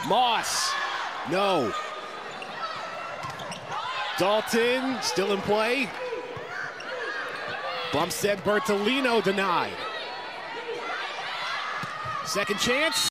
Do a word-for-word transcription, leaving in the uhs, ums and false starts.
Moss, no. Dalton, still in play. Bumstead Bertolino denied. Second chance.